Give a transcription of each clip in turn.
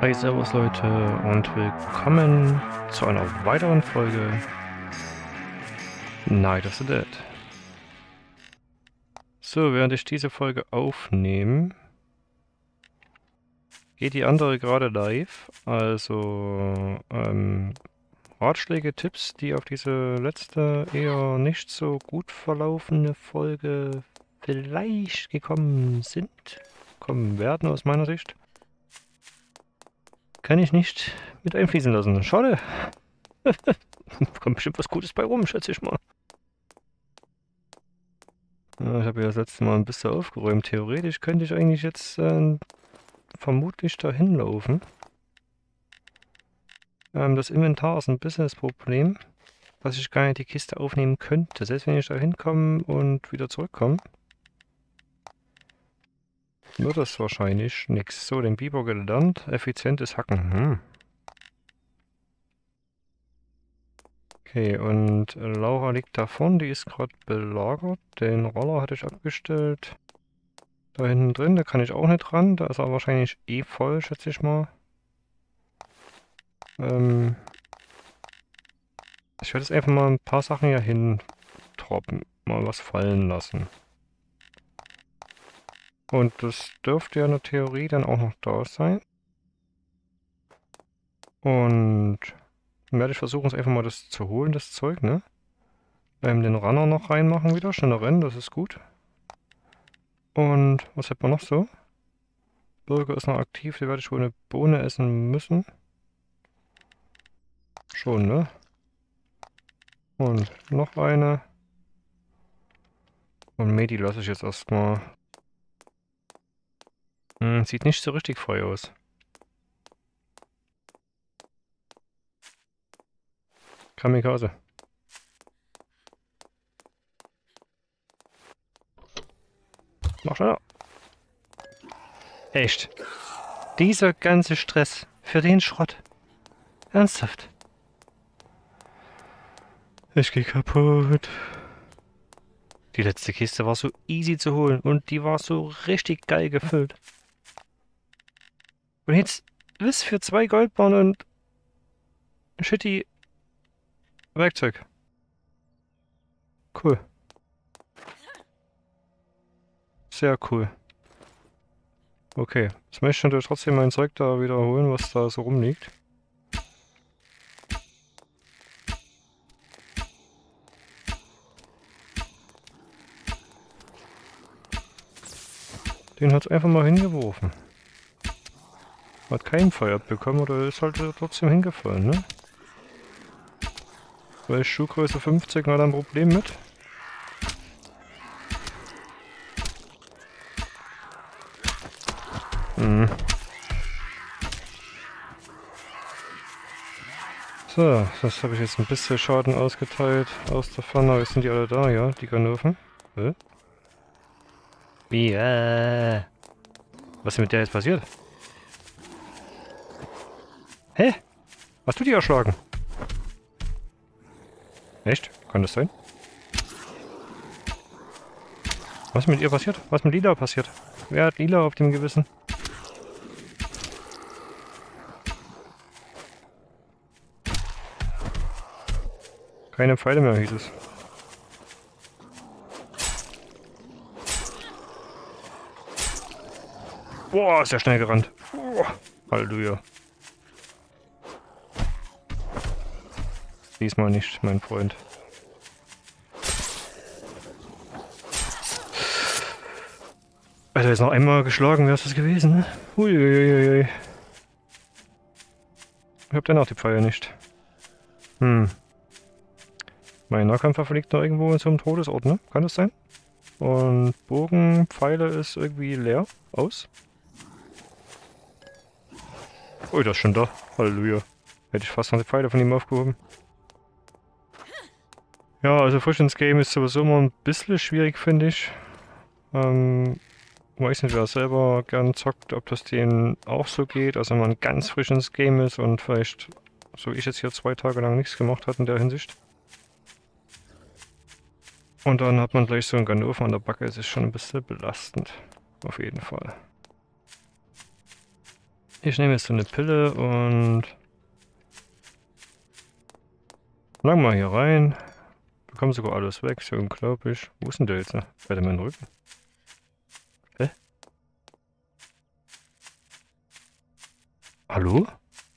Hi, servus Leute und willkommen zu einer weiteren Folge Night of the Dead. So, während ich diese Folge aufnehme, geht die andere gerade live. Also Ratschläge, Tipps, die auf diese letzte eher nicht so gut verlaufene Folge vielleicht gekommen werden aus meiner Sicht, kann ich nicht mit einfließen lassen. Schade. Kommt bestimmt was Gutes bei rum, schätze ich mal. Ja, ich habe ja das letzte Mal ein bisschen aufgeräumt. Theoretisch könnte ich eigentlich jetzt vermutlich dahin laufen. Das Inventar ist ein bisschen das Problem, dass ich gar nicht die Kiste aufnehmen könnte. Selbst wenn ich da hinkomme und wieder zurückkomme, wird das wahrscheinlich nichts. So, den Biber gelernt. Effizientes Hacken. Okay, und Laura liegt davon, die ist gerade belagert. Den Roller hatte ich abgestellt. Da hinten drin, da kann ich auch nicht ran. Da ist er wahrscheinlich eh voll, schätze ich mal. Ich werde jetzt einfach mal ein paar Sachen hier hin droppen. Mal was fallen lassen. Und das dürfte ja in der Theorie dann auch noch da sein. Und dann werde ich versuchen, es einfach mal das zu holen, das Zeug, ne? Den Runner noch reinmachen wieder, schneller rennen, das ist gut. Und was hat man noch so? Burger ist noch aktiv, die werde ich wohl eine Bohne essen müssen. Schon, ne? Und noch eine. Und Medi lasse ich jetzt erstmal. Sieht nicht so richtig frei aus. Kamikaze. Mach schneller. Echt. Dieser ganze Stress für den Schrott. Ernsthaft. Ich geh kaputt. Die letzte Kiste war so easy zu holen und die war so richtig geil gefüllt. Und jetzt was für 2 Goldbarren und shitty Werkzeug. Cool. Sehr cool. Okay, jetzt möchte ich natürlich trotzdem mein Zeug da wiederholen, was da so rumliegt. Den hat's einfach mal hingeworfen. Hat keinen Feuer bekommen oder ist halt trotzdem hingefallen, ne? Weil Schuhgröße 50 hat er ein Problem mit. So, das habe ich jetzt ein bisschen Schaden ausgeteilt aus der Pfanne. Jetzt sind die alle da, ja? Die Ganoven. Ja. Was ist mit der jetzt passiert? Hä? Hast du die erschlagen? Echt? Kann das sein? Was ist mit ihr passiert? Was ist mit Lila passiert? Wer hat Lila auf dem Gewissen? Keine Pfeile mehr, hieß es. Boah, ist ja schnell gerannt. Boah, Halleluja. Diesmal nicht, mein Freund. Alter, jetzt noch einmal geschlagen, wäre es das gewesen, ne? Huiuiuiui. Ich hab dennoch die Pfeile nicht. Mein Nahkampfwaffe liegt noch irgendwo in so einem Todesort, ne? Kann das sein? Und Bogenpfeile ist irgendwie leer. Aus. Oh, das ist schon da. Halleluja. Hätte ich fast noch die Pfeile von ihm aufgehoben. Ja, also frisch ins Game ist sowieso immer ein bisschen schwierig, finde ich. Weiß nicht, wer selber gern zockt, ob das denen auch so geht. Also wenn man ganz frisch ins Game ist und vielleicht, so wie ich jetzt hier 2 Tage lang nichts gemacht hat in der Hinsicht. Und dann hat man gleich so einen Ganoven an der Backe. Es ist schon ein bisschen belastend. Auf jeden Fall. Ich nehme jetzt so eine Pille und lang mal hier rein. Bekomme sogar alles weg, so unglaublich. Wo ist denn der jetzt? Bei meinem Rücken. Hä? Hallo?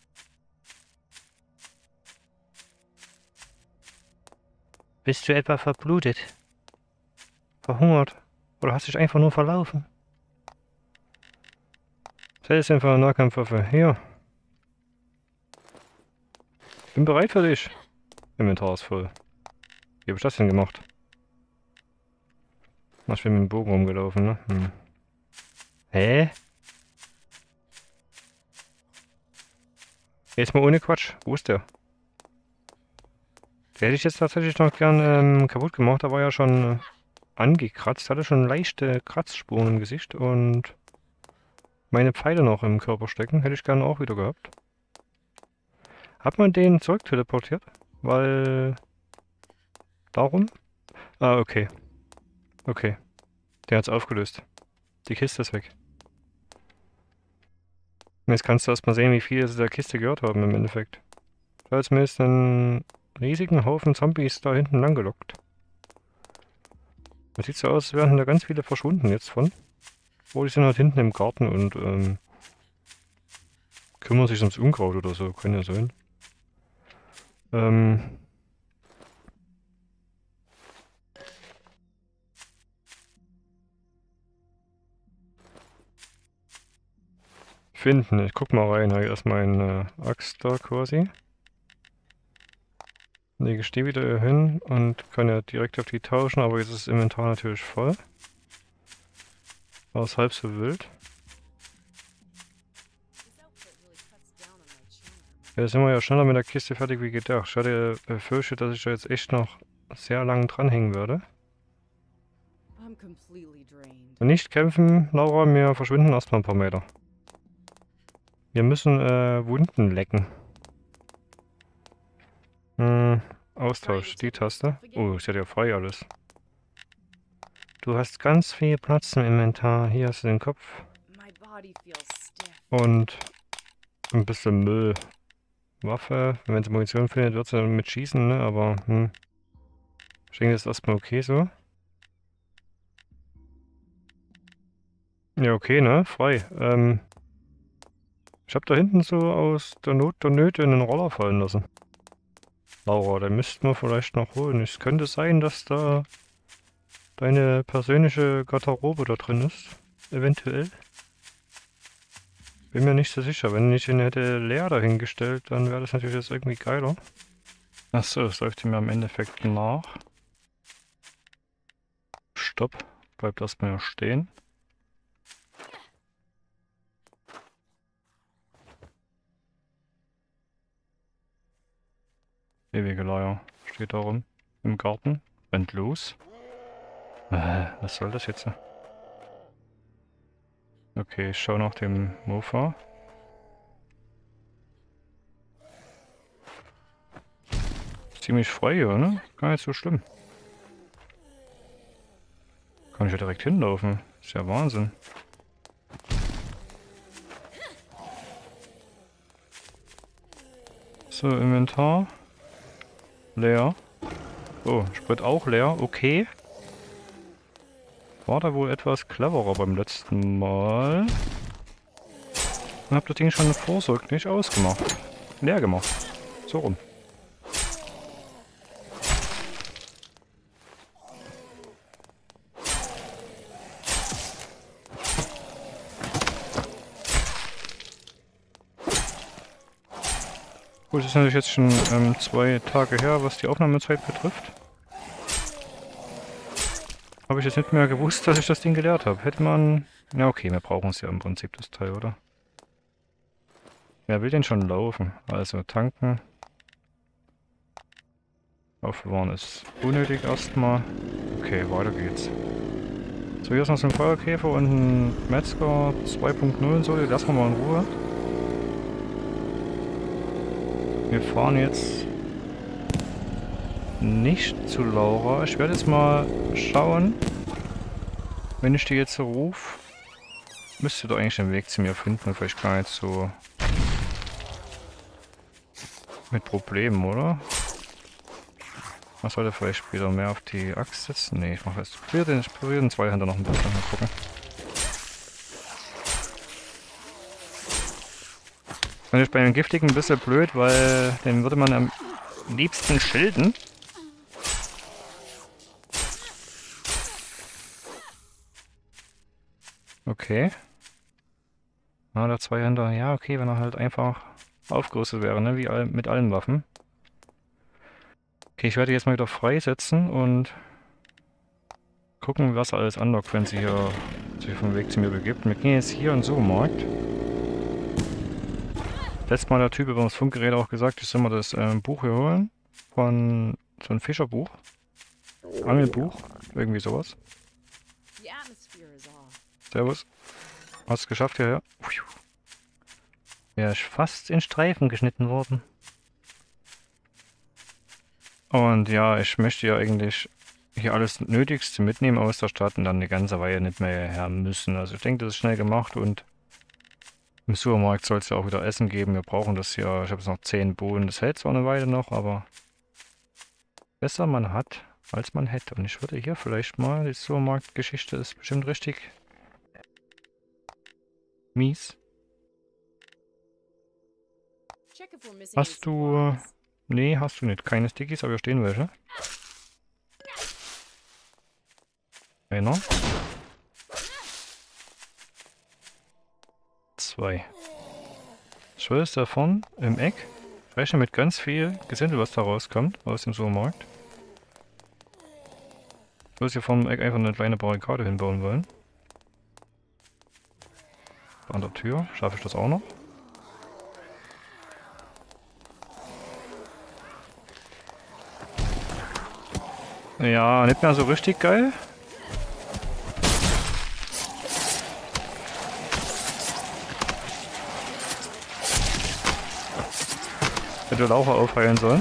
Bist du etwa verblutet? Verhungert? Oder hast dich einfach nur verlaufen? Was ist denn für eine Nahkampfwaffe? Hier. Bin bereit für dich. Inventar ist voll. Wie habe ich das denn gemacht? Ach, ich bin mit dem Bogen rumgelaufen, ne? Hm. Hä? Jetzt mal ohne Quatsch. Wo ist der? Der hätte ich jetzt tatsächlich noch gern kaputt gemacht. Da war ja schon angekratzt. Hatte schon leichte Kratzspuren im Gesicht und meine Pfeile noch im Körper stecken. Hätte ich gerne auch wieder gehabt. Hat man den zurück teleportiert? Weil... Darum? Ah, okay. Okay. Der hat's aufgelöst. Die Kiste ist weg. Jetzt kannst du erstmal sehen, wie viele sie der Kiste gehört haben im Endeffekt. Da ist mir jetzt einen riesigen Haufen Zombies da hinten lang gelockt. Das sieht so aus, als wären da ganz viele verschwunden jetzt von. Oh, die sind halt hinten im Garten und kümmern sich ums Unkraut oder so. Kann ja sein. Finden. Ich guck mal rein. Habe ich erstmal eine Axt da quasi. Lege ich die wieder hier hin und kann ja direkt auf die tauschen, aber jetzt ist das Inventar natürlich voll. Aber ist halb so wild. Ja, da sind wir ja schneller mit der Kiste fertig wie gedacht. Ich hatte befürchtet, dass ich da jetzt echt noch sehr lang dranhängen werde. Und nicht kämpfen, Laura, wir verschwinden erstmal ein paar Meter. Wir müssen Wunden lecken. Austausch, die Taste. Oh, ist ja frei alles. Du hast ganz viel Platz im Inventar. Hier hast du den Kopf. Und ein bisschen Müll. Waffe. Wenn sie Munition findet, wird sie dann mit schießen, ne? Aber, ich denke, das ist erstmal okay so. Ja, okay, ne? Frei. Ich habe da hinten so aus der Not der Nöte einen Roller fallen lassen. Laura, den müssten wir vielleicht noch holen. Es könnte sein, dass da deine persönliche Garderobe da drin ist. Eventuell. Bin mir nicht so sicher. Wenn ich ihn hätte leer dahingestellt, dann wäre das natürlich jetzt irgendwie geiler. Achso, das läuft mir im Endeffekt nach. Stopp. Bleibt erstmal stehen. Ewige Leier. Steht da rum. Im Garten. Rennt los. Was soll das jetzt? Okay, ich schau nach dem Mofa. Ziemlich frei hier, ne? Gar nicht so schlimm. Kann ich ja direkt hinlaufen. Ist ja Wahnsinn. So, Inventar. Leer. Oh, Sprit auch leer. Okay. War da wohl etwas cleverer beim letzten Mal. Und hab das Ding schon vorsorglich ausgemacht. Leer gemacht. So rum. Gut, das ist natürlich jetzt schon 2 Tage her, was die Aufnahmezeit betrifft. Habe ich jetzt nicht mehr gewusst, dass ich das Ding geleert habe. Hätte man... Ja okay, wir brauchen es ja im Prinzip, das Teil, oder? Wer will denn schon laufen? Also tanken. Aufbewahren ist unnötig erstmal. Okay, weiter geht's. So, hier ist noch so ein Feuerkäfer und ein Metzger 2.0 und so. Die lassen wir mal in Ruhe. Wir fahren jetzt nicht zu Laura. Ich werde jetzt mal schauen, wenn ich die jetzt rufe, Müsste doch eigentlich einen Weg zu mir finden, vielleicht gar nicht so mit Problemen, oder? Man sollte vielleicht wieder mehr auf die Axt setzen. Ne, ich mache das. Ich probiere den Zweihänder noch ein bisschen. Mal gucken. Und ist bei dem Giftigen ein bisschen blöd, weil den würde man am liebsten schilden. Okay. Na, der Zweihänder, ja okay, wenn er halt einfach aufgerüstet wäre, ne? Wie mit allen Waffen. Okay, ich werde jetzt mal wieder freisetzen und gucken, was alles anlockt, wenn sie hier sich vom Weg zu mir begibt. Wir gehen jetzt hier in den Supermarkt. Letztes Mal der Typ über das Funkgerät auch gesagt, ich soll mal das Buch hier holen. Von so ein Fischerbuch. Angelbuch. Irgendwie sowas. Servus. Hast es geschafft hierher? Er ist fast in Streifen geschnitten worden. Und ja, ich möchte ja eigentlich hier alles Nötigste mitnehmen aus der Stadt und dann eine ganze Weile nicht mehr her müssen. Also ich denke, das ist schnell gemacht und im Supermarkt soll es ja auch wieder Essen geben. Wir brauchen das hier. Ich habe jetzt noch 10 Bohnen. Das hält zwar eine Weile noch, aber besser man hat, als man hätte. Und ich würde hier vielleicht mal, die Supermarktgeschichte ist bestimmt richtig mies. Hast du... Nee, hast du nicht. Keine Stickies, aber hier stehen welche. Einer. 2. Ich will es davon im Eck. Ich rechne mit ganz viel Gesindel, was da rauskommt aus dem Supermarkt. Ich will hier vom Eck einfach eine kleine Barrikade hinbauen wollen. An der Tür schaffe ich das auch noch. Ja, nicht mehr so richtig geil. Hätte Laucher aufheilen sollen.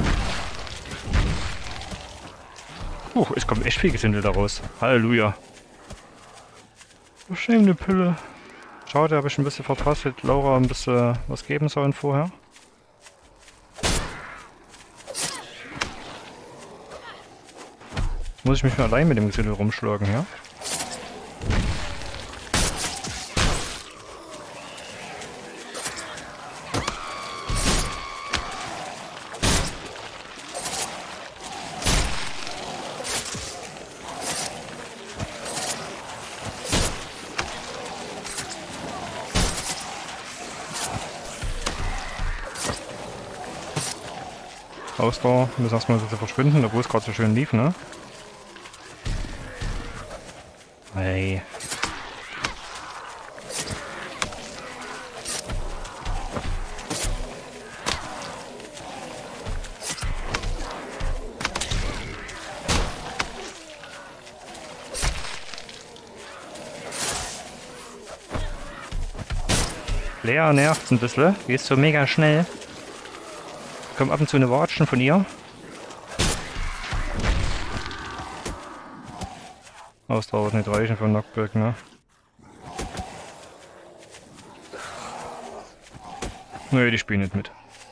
Es kommt echt viel Gesindel daraus. Halleluja. Verschämende Pille. Schade, habe ich ein bisschen verpasst. Hätte Laura ein bisschen was geben sollen vorher. Muss ich mich mal allein mit dem Gesindel rumschlagen, ja? Ausdauer, müssen erstmal so verschwinden, obwohl es gerade so schön lief, ne? Hey. Lea nervt ein bisschen, gehst so mega schnell. Kommt ab und zu eine Watschen von ihr. Ausdauer wird nicht reichen für Knockback, ne? Nö, die spielen nicht mit.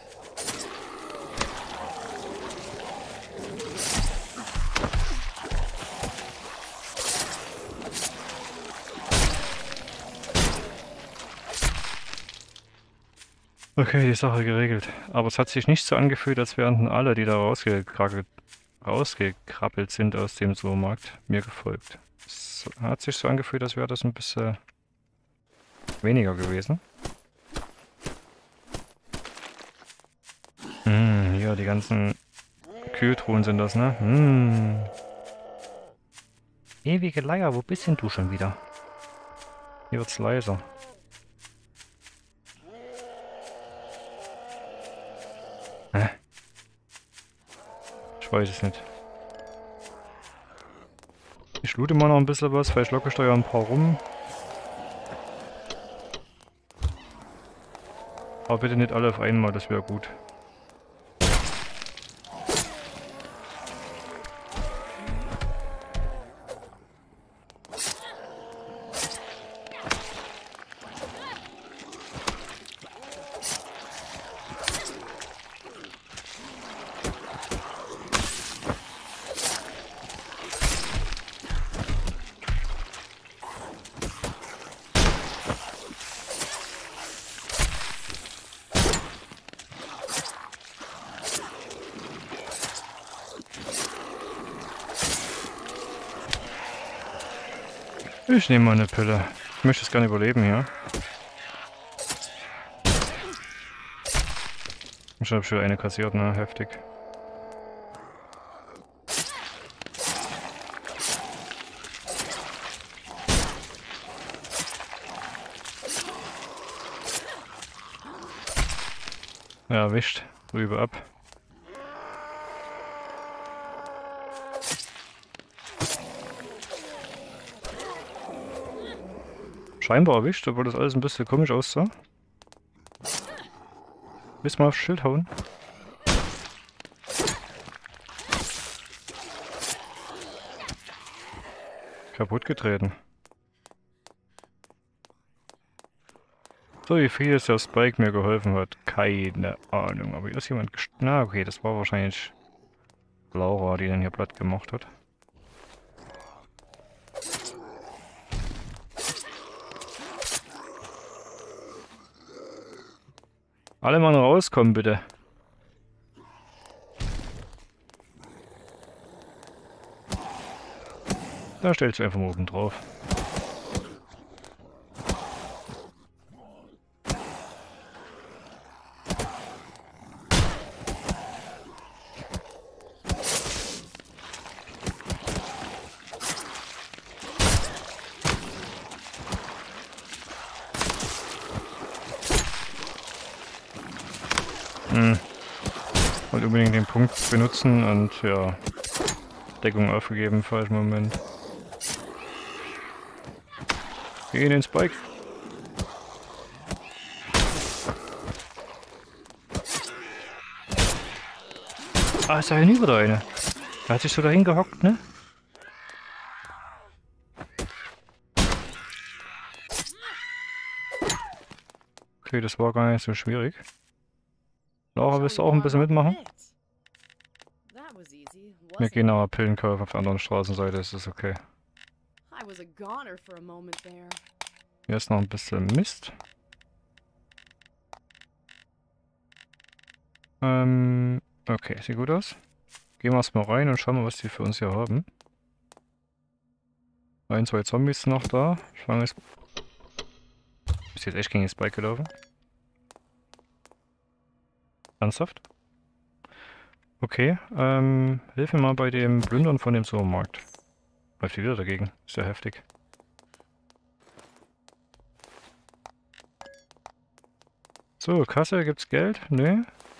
Okay, die Sache geregelt. Aber es hat sich nicht so angefühlt, als wären alle, die da rausgekrabbelt sind aus dem Supermarkt, mir gefolgt. Es hat sich so angefühlt, als wäre das ein bisschen weniger gewesen. Hier die ganzen Kühltruhen sind das, ne? Ewige Leier, wo bist denn du schon wieder? Hier wird's leiser. Ich weiß es nicht. Ich loote mal noch ein bisschen was, vielleicht locke ich da ja ein paar rum. Aber bitte nicht alle auf einmal, das wäre gut. Ich nehme mal eine Pille. Ich möchte es gerne überleben hier. Ich habe schon eine kassiert, ne? Heftig. Ja, erwischt. Rübe ab. Scheinbar erwischt, obwohl das alles ein bisschen komisch aussah. Willst du mal aufs Schild hauen? Kaputt getreten. So, wie viel jetzt der Spike mir geholfen hat, keine Ahnung. Aber hier ist jemand na okay, das war wahrscheinlich Laura, die den hier platt gemacht hat. Alle mal rauskommen, bitte. Da stellst du einfach mal oben drauf. Wollte unbedingt den Punkt benutzen und ja, Deckung aufgegeben, falschen Moment. Geh in den Spike. Ah, ist da hinüber der eine. Der hat sich so dahin gehockt, ne? Okay, das war gar nicht so schwierig. Laura, willst du auch ein bisschen mitmachen? Wir gehen aber Pillen kaufen auf der anderen Straßenseite, ist das okay. Hier ist noch ein bisschen Mist. Okay, sieht gut aus. Gehen wir erstmal rein und schauen mal, was die für uns hier haben. Ein, zwei Zombies sind noch da. Ich fange jetzt... Ist jetzt echt gegen den Spike gelaufen? Ernsthaft? Okay, hilf mir mal bei dem Plündern von dem Supermarkt. Läuft die wieder dagegen? Ist ja heftig. So, Kasse, gibt's Geld? Nee.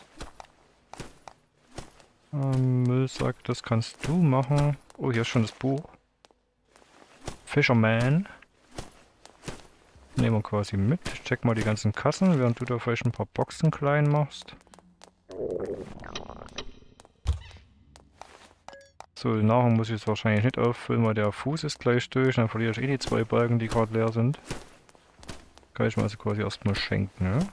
Müllsack, das kannst du machen. Oh, hier ist schon das Buch. Fisherman. Nehmen wir quasi mit. Ich check mal die ganzen Kassen, während du da vielleicht ein paar Boxen klein machst. So, die Nahrung muss ich jetzt wahrscheinlich nicht auffüllen, weil der Fuß ist gleich durch. Dann verliere ich eh die zwei Balken, die gerade leer sind. Kann ich mir also quasi erstmal schenken, ne?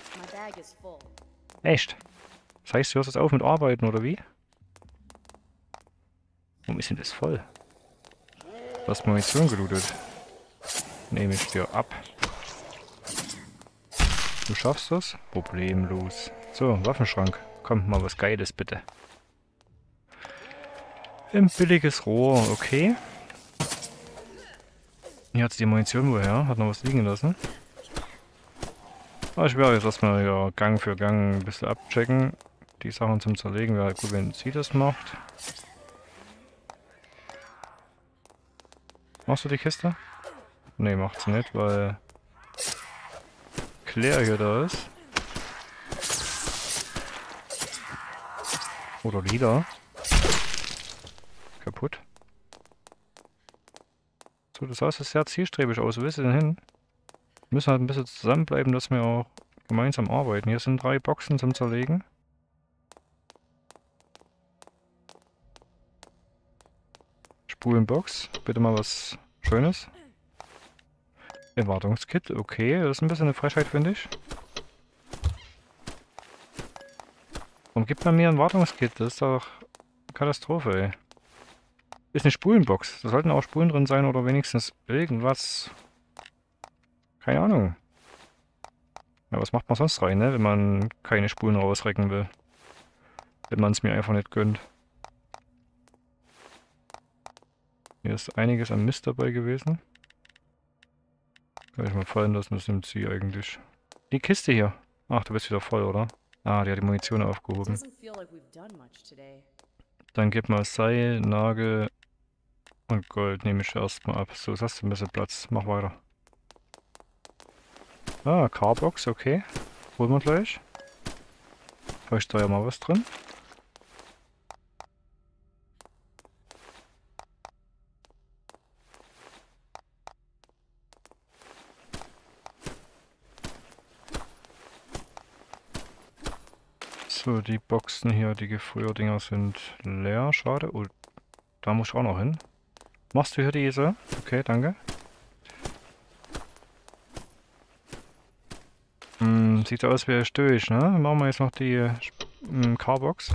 Echt? Das heißt, du hörst jetzt auf mit Arbeiten, oder wie? Warum ist denn das voll? Du hast Munition gelootet. Nehme ich dir ab. Du schaffst das? Problemlos. So, Waffenschrank. Komm, mal was Geiles bitte. Ein billiges Rohr, okay. Hier hat sie die Munition woher? Hat noch was liegen lassen. Aber ich werde jetzt erstmal ja, Gang für Gang ein bisschen abchecken. Die Sachen zum Zerlegen wäre halt gut, wenn sie das macht. Machst du die Kiste? Ne, macht sie nicht, weil Claire hier da ist. Oder Lila. Kaputt. So, das Haus ist sehr zielstrebig aus. Wo willst du denn hin? Wir müssen halt ein bisschen zusammenbleiben, dass wir auch gemeinsam arbeiten. Hier sind 3 Boxen zum Zerlegen. Spulenbox. Bitte mal was Schönes. Erwartungskit. Okay, das ist ein bisschen eine Frechheit, finde ich. Warum gibt man mir ein Wartungskit? Das ist doch Katastrophe, ey. Ist eine Spulenbox. Da sollten auch Spulen drin sein oder wenigstens irgendwas. Keine Ahnung. Ja, was macht man sonst rein, ne? Wenn man keine Spulen rausrecken will. Wenn man es mir einfach nicht gönnt. Hier ist einiges an Mist dabei gewesen. Kann ich mal fallen lassen, das nimmt sie eigentlich. Die Kiste hier. Ach, du bist wieder voll, oder? Ah, die hat die Munition aufgehoben. Dann gib mal Seil, Nagel und Gold nehme ich erstmal ab. So, jetzt hast du ein bisschen Platz. Mach weiter. Ah, Carbox, okay. Holen wir gleich. Vielleicht ist da ja mal was drin. So, die Boxen hier, die Gefrierdinger sind leer. Schade. Oh, da muss ich auch noch hin. Machst du hier diese? Okay, danke. Sieht aus wie ich durch, ne? Machen wir jetzt noch die Carbox.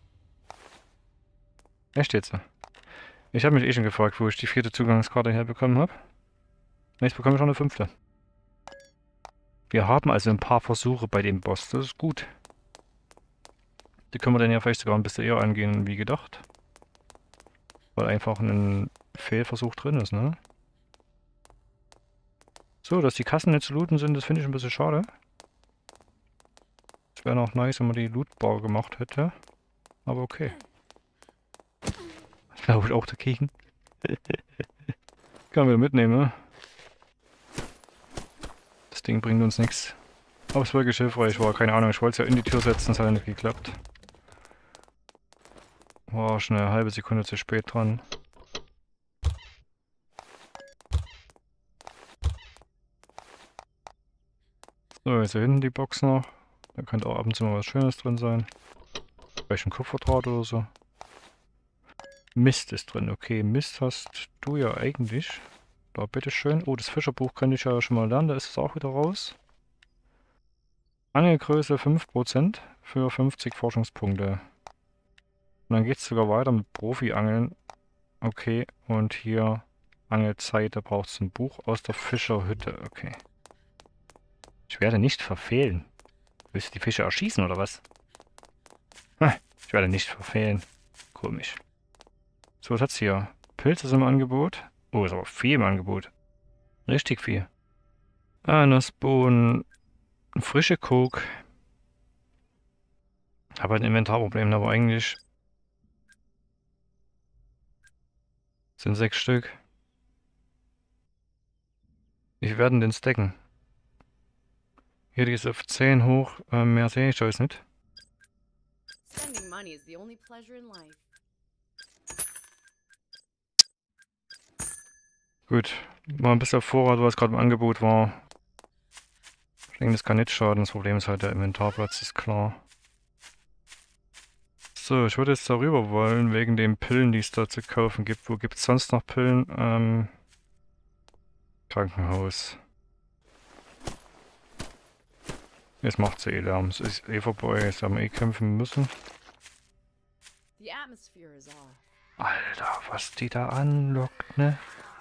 Echt jetzt? Ich habe mich eh schon gefragt, wo ich die 4. Zugangskarte herbekommen habe. Jetzt bekomme ich noch eine 5. Wir haben also ein paar Versuche bei dem Boss, das ist gut. Die können wir dann ja vielleicht sogar ein bisschen eher angehen wie gedacht. Weil einfach ein Fehlversuch drin ist, ne? So, dass die Kassen nicht zu looten sind, das finde ich ein bisschen schade. Es wäre noch nice, wenn man die Lootbar gemacht hätte. Aber okay. Glaube ich auch dagegen. Können wir mitnehmen, ne? Das Ding bringt uns nichts. Aber es wirklich hilfreich war, keine Ahnung. Ich wollte es ja in die Tür setzen, es hat ja nicht geklappt. War schon eine halbe Sekunde zu spät dran. So, jetzt hier hinten die Box noch. Da könnte auch ab und zu mal was Schönes drin sein. Vielleicht ein Kupferdraht oder so. Mist ist drin. Okay, Mist hast du ja eigentlich. Da, bitteschön. Oh, das Fischerbuch könnte ich ja schon mal lernen. Da ist es auch wieder raus. Angelgröße 5% für 50 Forschungspunkte. Und dann geht es sogar weiter mit Profi-Angeln. Okay, und hier Angelzeit, da braucht es ein Buch aus der Fischerhütte. Okay. Ich werde nicht verfehlen. Willst du die Fische erschießen oder was? Ich werde nicht verfehlen. Komisch. So, was hat's hier? Pilze sind im Angebot. Oh, ist aber viel im Angebot. Richtig viel. Nussbohnen, frische Coke. Habe halt ein Inventarproblem, aber eigentlich sind 6 Stück. Wie werden den stacken? Hier, die ist auf 10 hoch. Mehr sehe ich da jetzt nicht. Gut, mal ein bisschen auf Vorrat, was gerade im Angebot war. Ich denke, das kann nicht schaden. Das Problem ist halt der Inventarplatz, ist klar. So, ich würde jetzt darüber wollen, wegen den Pillen, die es da zu kaufen gibt. Wo gibt es sonst noch Pillen? Krankenhaus. Jetzt macht sie eh Lärm. Es ist eh vorbei. Jetzt haben wir eh kämpfen müssen. Alter, was die da anlockt, ne?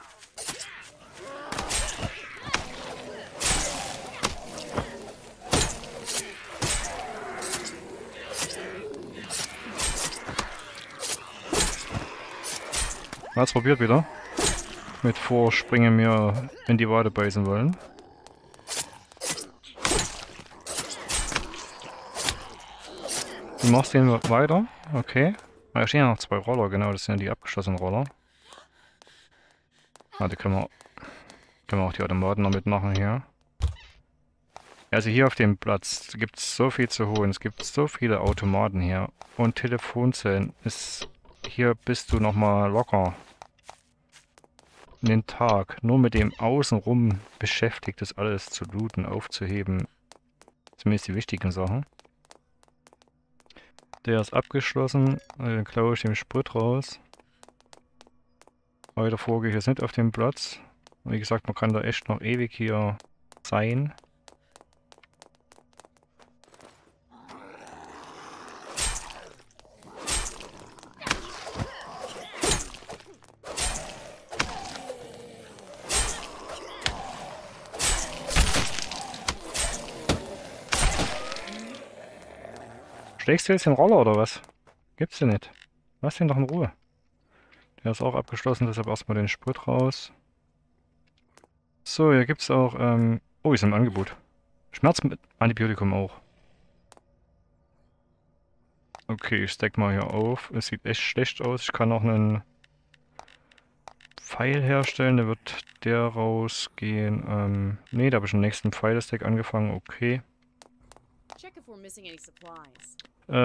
Hat's probiert wieder. Mit Vorspringen mir in die Wade beißen wollen. Du machst den weiter. Okay. Da stehen ja noch 2 Roller, genau, das sind ja die abgeschlossenen Roller. Ah, die können wir auch die Automaten noch mitmachen hier. Also hier auf dem Platz gibt es so viel zu holen. Es gibt so viele Automaten hier. Und Telefonzellen. Hier bist du nochmal locker einen Tag nur mit dem Außenrum beschäftigt, das alles zu looten, aufzuheben. Zumindest die wichtigen Sachen. Der ist abgeschlossen. Dann klaue ich den Sprit raus. Weiter vorgehe ich jetzt nicht auf den Platz. Wie gesagt, man kann da echt noch ewig hier sein. Schlägst du jetzt den Roller oder was? Gibt's den nicht. Lass den doch in Ruhe. Der ist auch abgeschlossen, deshalb erstmal den Sprit raus. So, hier gibt's auch, oh, ist im Angebot. Schmerzantibiotikum auch. Okay, ich stack mal hier auf. Es sieht echt schlecht aus. Ich kann noch einen Pfeil herstellen. Da wird der rausgehen. Nee, da habe ich den nächsten Pfeilestack angefangen. Okay. Check if we're missing any supplies.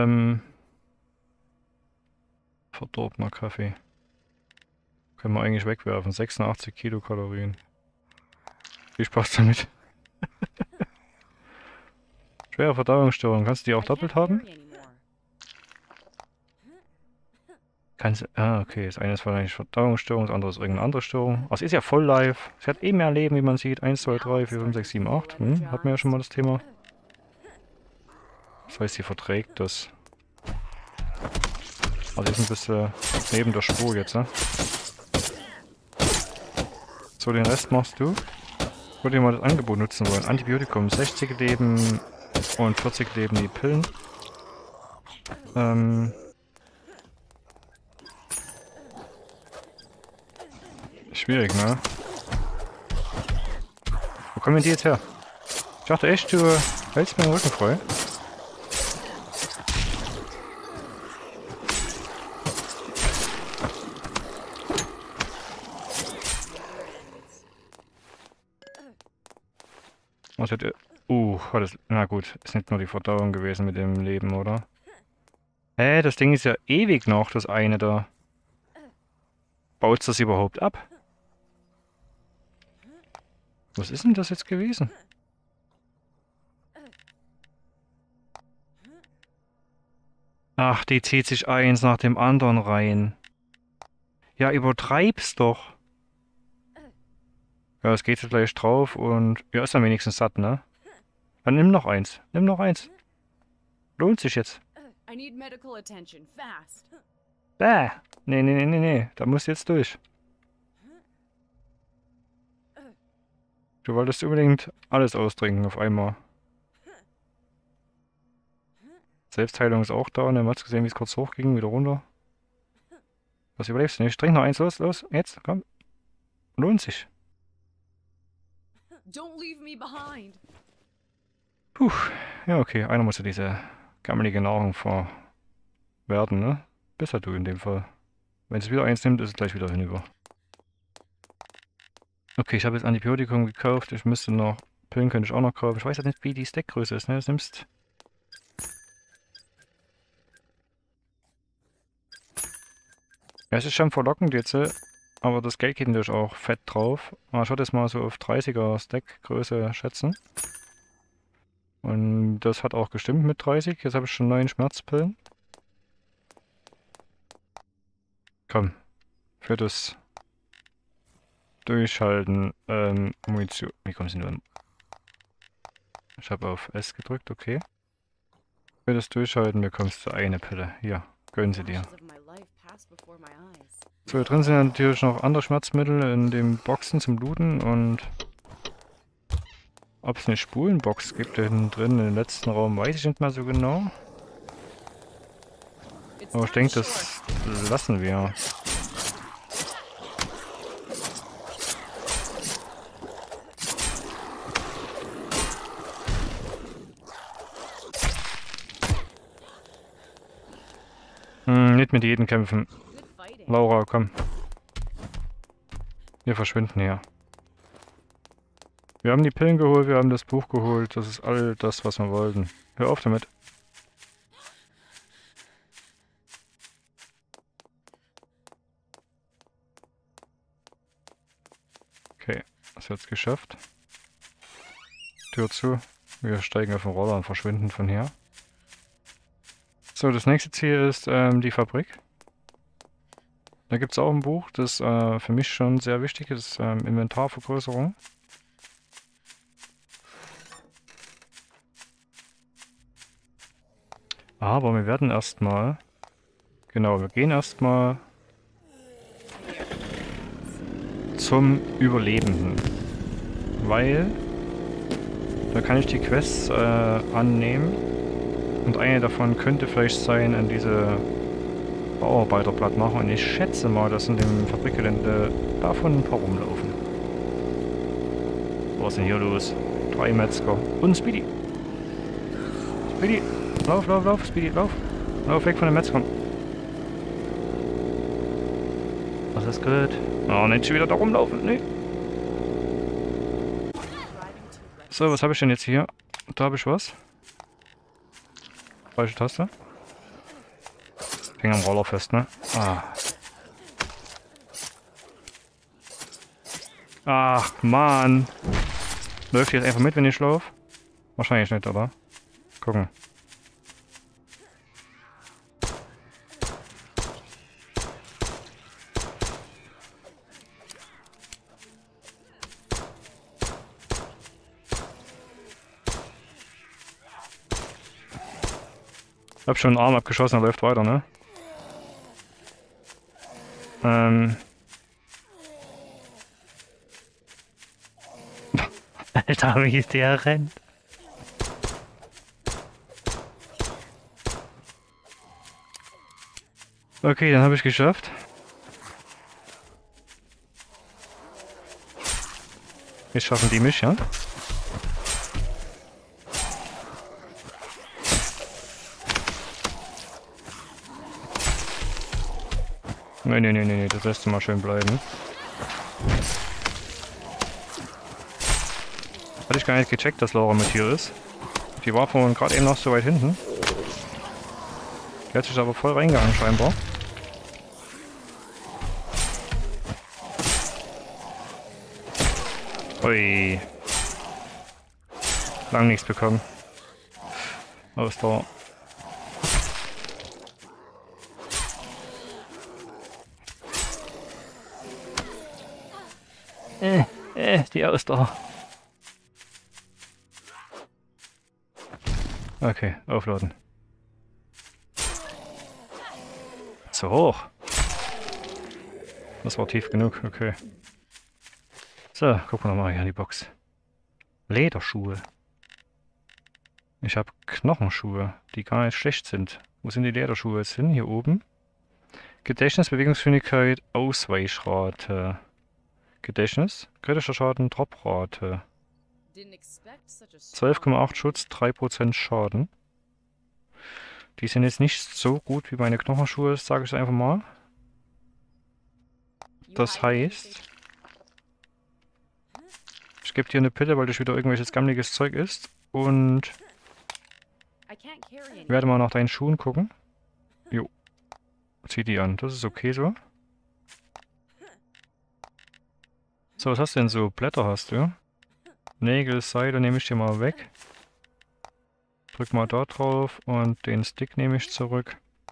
Verdorbener Kaffee. Können wir eigentlich wegwerfen. 86 Kilokalorien. Viel Spaß damit. Schwere Verdauungsstörung. Kannst du die auch I doppelt can't haben? carry anymore. Kannst du... Ah, okay. Das eine ist wahrscheinlich Verdauungsstörung, das andere ist irgendeine andere Störung. Aber es ist ja voll live. Sie hat eh mehr Leben, wie man sieht. 1, 2, 3, 4, 5, 6, 7, 8. Hatten wir ja schon mal das Thema. Das heißt, sie verträgt das. Also ist ein bisschen neben der Spur jetzt, ne? So, den Rest machst du. Ich würde mal das Angebot nutzen wollen. Antibiotikum, 60 Leben und 40 Leben die Pillen. Schwierig, ne? Wo kommen die jetzt her? Ich dachte echt, du hältst mir den Rücken frei. Was hat er... hat das... Na gut, ist nicht nur die Verdauung gewesen mit dem Leben, oder? Hä, das Ding ist ja ewig noch, das eine da. Baut das überhaupt ab? Was ist denn das jetzt gewesen? Ach, die zieht sich eins nach dem anderen rein. Ja, übertreib's doch. Ja, es geht jetzt gleich drauf und... Ja, ist dann wenigstens satt, ne? Dann nimm noch eins. Nimm noch eins. Lohnt sich jetzt. I need medical attention, fast. Nee, nee, nee, nee, nee. Da musst du jetzt durch. Du wolltest unbedingt alles austrinken auf einmal. Selbstheilung ist auch da, ne? Man hat gesehen, wie es kurz hochging, wieder runter. Was überlebst du nicht? Trink noch eins, los, los, jetzt, komm. Lohnt sich. Don't leave me behind. Puh, ja okay, einer musste diese gammelige Nahrung verwerten, ne? Besser du in dem Fall. Wenn es wieder eins nimmt, ist es gleich wieder hinüber. Okay, ich habe jetzt Antibiotikum gekauft, ich müsste noch... Pillen könnte ich auch noch kaufen. Ich weiß ja nicht, wie die Stackgröße ist, ne? Das nimmst... Ja, es ist schon verlockend jetzt, aber das Geld geht natürlich auch fett drauf. Aber ich würde jetzt mal so auf 30er Stackgröße schätzen. Und das hat auch gestimmt mit 30. Jetzt habe ich schon 9 Schmerzpillen. Komm, für das Durchhalten, Munition. Wie kommst du denn? Ich habe auf S gedrückt, okay. Für das Durchhalten bekommst du eine Pille. Hier, gönnen sie dir. Flashes of my life pass before my eyes. So, hier drin sind natürlich noch andere Schmerzmittel in den Boxen zum Looten und ob es eine Spulenbox gibt da hinten drin im letzten Raum, weiß ich nicht mehr so genau. It's Aber ich time denke, to das lassen wir. Nicht mit jedem kämpfen. Good fighting. Laura, komm. Wir verschwinden hier. Wir haben die Pillen geholt, wir haben das Buch geholt. Das ist all das, was wir wollten. Hör auf damit. Okay, das hat's geschafft. Tür zu. Wir steigen auf den Roller und verschwinden von hier. So, das nächste Ziel ist die Fabrik. Da gibt es auch ein Buch, das für mich schon sehr wichtig ist, Inventarvergrößerung. Aber wir werden erstmal, genau, wir gehen erstmal zum Überlebenden. Weil, da kann ich die Quests annehmen. Und eine davon könnte vielleicht sein, an diese Bauarbeiterblatt machen. Und ich schätze mal, dass in dem Fabrikgelände davon ein paar rumlaufen. was ist denn hier los? 3 Metzger. Und Speedy. Speedy. Lauf, lauf, lauf, Speedy, lauf. Lauf weg von den Metzgern. Das ist gut. Oh, nicht schon wieder da rumlaufen. Nee. So, was habe ich denn jetzt hier? Da habe ich was. Falsche Taste. Hängt am Roller fest, ne? Ah. Ach, Mann. Läuft die jetzt einfach mit, wenn ich laufe? Wahrscheinlich nicht, oder? Gucken. Hab schon einen Arm abgeschossen, er läuft weiter, ne? Alter, wie der rennt. Okay, dann habe ich geschafft. Jetzt schaffen die mich, ja? Nee, das lässt du mal schön bleiben. Hatte ich gar nicht gecheckt, dass Laura mit hier ist. Die war vorhin gerade eben noch so weit hinten. Die hat sich aber voll reingehangen scheinbar. Ui. Lang nichts bekommen. Ausdauer. Die Ausdauer. Okay, aufladen. Zu hoch. Das war tief genug, okay. So, gucken wir nochmal hier in die Box. Lederschuhe. Ich habe Knochenschuhe, die gar nicht schlecht sind. Wo sind die Lederschuhe jetzt hin? Hier oben. Gedächtnis, Bewegungsgeschwindigkeit, Ausweichrate. Gedächtnis, kritischer Schaden, Droprate. 12,8 Schutz, 3% Schaden. Die sind jetzt nicht so gut wie meine Knochenschuhe, sage ich einfach mal. Das heißt, ich gebe dir eine Pille, weil das wieder irgendwelches gammeliges Zeug ist. Und werde mal nach deinen Schuhen gucken. Jo. Zieh die an, das ist okay so. So, was hast du denn so? Blätter hast du? Nägel, Seile nehme ich dir mal weg. Drück mal da drauf und den Stick nehme ich zurück.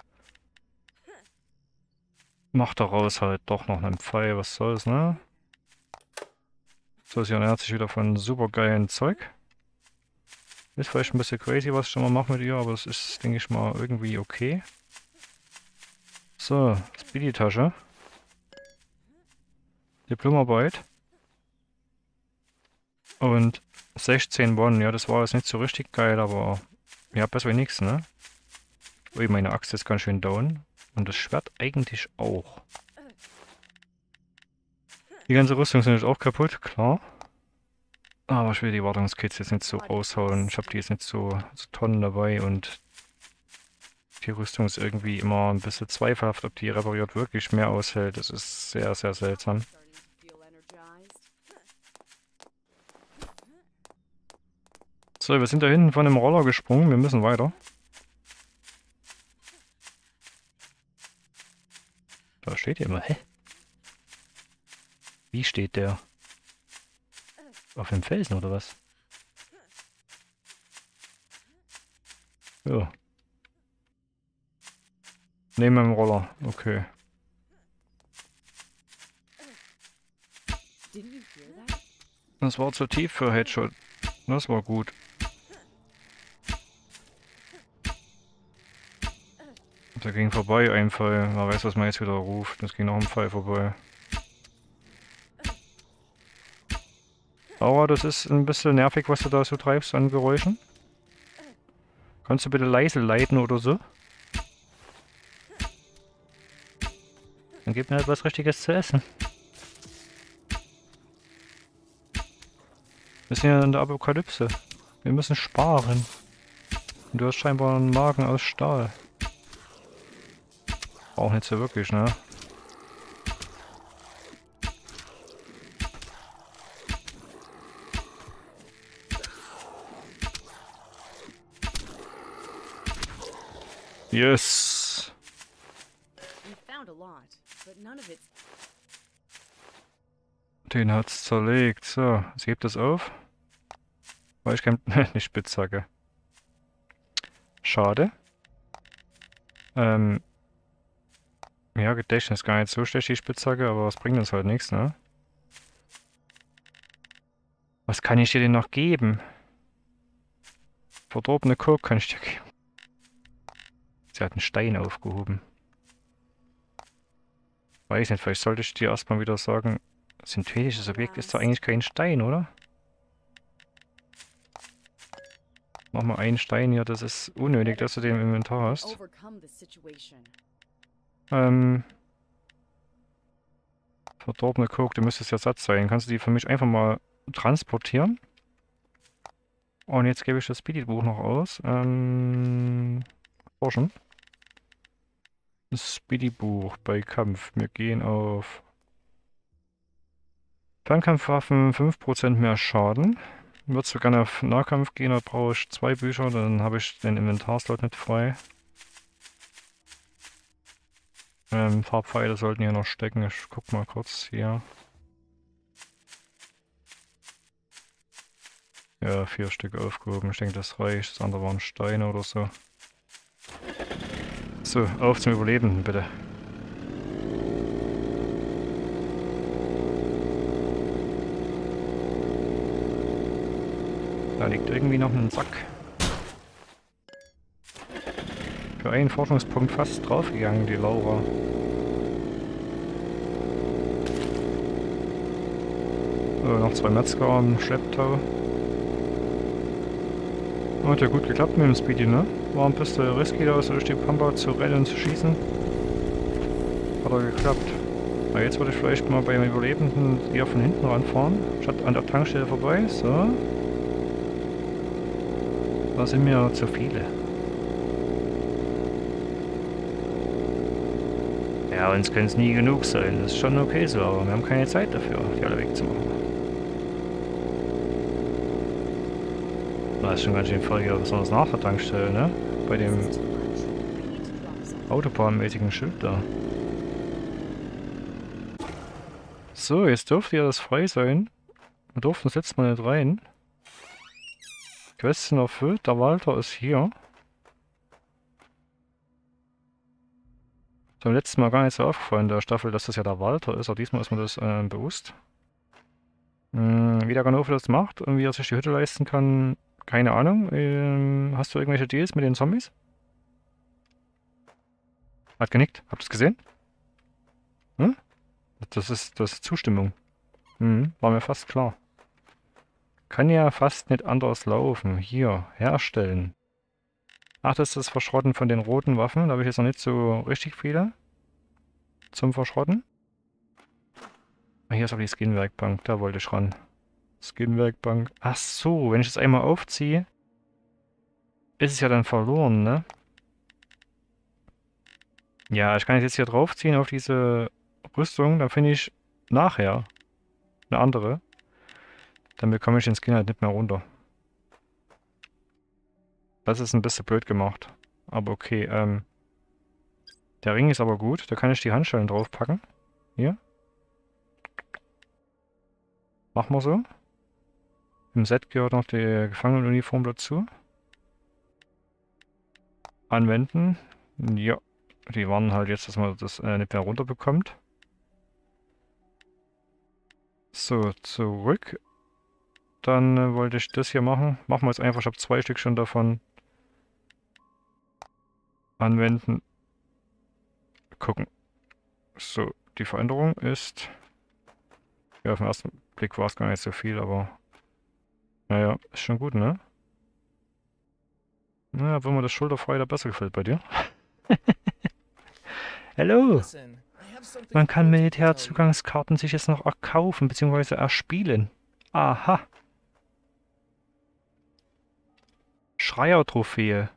Mach daraus halt doch noch einen Pfeil, was soll's, ne? So, sie ernährt sich wieder von super geilen Zeug. Ist vielleicht ein bisschen crazy, was ich schon mal mache mit ihr, aber es ist, denke ich mal, irgendwie okay. So, Speedy-Tasche. Diplomarbeit. Und 16 Bonn, ja, das war jetzt nicht so richtig geil, aber ja, besser wie nichts, ne? Ui, meine Axt ist ganz schön down. Und das Schwert eigentlich auch. Die ganze Rüstung sind jetzt auch kaputt, klar. Aber ich will die Wartungskits jetzt nicht so raushauen. Ich habe die jetzt nicht so Tonnen dabei und die Rüstung ist irgendwie immer ein bisschen zweifelhaft, ob die repariert wirklich mehr aushält. Das ist sehr, sehr seltsam. So, wir sind da hinten von dem Roller gesprungen. Wir müssen weiter. Da steht jemand. Hä? Wie steht der? Auf dem Felsen oder was? Ja. Neben dem Roller. Okay. Das war zu tief für Headshot. Das war gut. Da ging vorbei ein Pfeil. Man weiß, was man jetzt wieder ruft. Das ging noch ein Pfeil vorbei. Aber das ist ein bisschen nervig, was du da so treibst an Geräuschen. Kannst du bitte leise leiten oder so? Dann gib mir halt was Richtiges zu essen. Wir sind ja in der Apokalypse. Wir müssen sparen. Und du hast scheinbar einen Magen aus Stahl. Auch nicht so wirklich, ne? Yes! We found a lot, but none of it's Den hat's zerlegt. So, sie hebt es auf. Weil ich kein... eine Spitzhacke. Schade. Ja, Gedächtnis gar nicht so schlecht, die Spitzhacke, aber was bringt uns halt nichts, ne? Was kann ich dir denn noch geben? Verdorbene Coke kann ich dir geben. Sie hat einen Stein aufgehoben. Weiß nicht, vielleicht sollte ich dir erstmal wieder sagen, synthetisches Objekt ist doch eigentlich kein Stein, oder? Mach mal einen Stein hier, das ist unnötig, dass du den im Inventar hast. overcome the situation. Verdorbene Coke, du müsstest ja satt sein. Kannst du die für mich einfach mal transportieren? Und jetzt gebe ich das Speedy-Buch noch aus. Forschen. Das Speedy-Buch bei Kampf. Wir gehen auf Fernkampfwaffen 5% mehr Schaden. Würdest du gerne auf Nahkampf gehen, da brauche ich 2 Bücher, dann habe ich den Inventarslot nicht frei. Farbpfeile sollten hier noch stecken. Ich guck mal kurz hier. Ja, 4 Stück aufgehoben. Ich denke, das reicht. Das andere waren Steine oder so. So, auf zum Überlebenden, bitte. Da liegt irgendwie noch ein Sack. Für einen Forschungspunkt fast draufgegangen, die Laura. So, noch 2 Metzger im Schlepptau. Hat ja gut geklappt mit dem Speedy, ne? War ein bisschen risky, da so durch die Pampa zu rennen und zu schießen. Hat er geklappt. Na, jetzt würde ich vielleicht mal beim Überlebenden eher von hinten ranfahren, statt an der Tankstelle vorbei. So. Da sind mir zu viele. Ja, uns können es nie genug sein. Das ist schon okay so, aber wir haben keine Zeit dafür, die alle wegzumachen. Da ist schon ganz schön voll hier, besonders nach der Tankstelle, ne? Bei dem This is too much. I need to drop some. autobahnmäßigen Schild da. So, jetzt dürfte ja das frei sein. Wir durften das letzte Mal nicht rein. Quests sind erfüllt, der Walter ist hier. Beim letzten Mal gar nicht so aufgefallen, der Staffel, dass das ja der Walter ist, aber diesmal ist mir das bewusst. Wie der Ganove das macht und wie er sich die Hütte leisten kann, keine Ahnung. Hast du irgendwelche Deals mit den Zombies? Hat genickt, habt ihr es gesehen? Hm? Das ist Zustimmung. War mir fast klar. Kann ja fast nicht anders laufen. Hier, herstellen. Ach, das ist das Verschrotten von den roten Waffen. Da habe ich jetzt noch nicht so richtig viele zum Verschrotten. Ah, hier ist aber die Skin-Werkbank. Da wollte ich ran. Skin-Werkbank. Ach so, wenn ich das einmal aufziehe, ist es ja dann verloren, ne? Ja, ich kann jetzt hier draufziehen auf diese Rüstung. Dann finde ich nachher eine andere. Dann bekomme ich den Skin halt nicht mehr runter. Das ist ein bisschen blöd gemacht. Aber okay, der Ring ist aber gut. Da kann ich die Handschellen draufpacken. Hier. Machen wir so. Im Set gehört noch die Gefangenenuniform dazu. Anwenden. Ja. Die warnen halt jetzt, dass man das nicht mehr runterbekommt. So, zurück. Dann wollte ich das hier machen. Machen wir jetzt einfach, ich habe 2 Stück schon davon. Anwenden. Gucken. So, die Veränderung ist... Ja, auf den ersten Blick war es gar nicht so viel, aber... Naja, ist schon gut, ne? Naja, wenn mir das schulterfrei da besser gefällt bei dir. Hallo! Man kann Militärzugangskarten sich jetzt noch erkaufen bzw. erspielen. Aha! Schreier-Trophäe.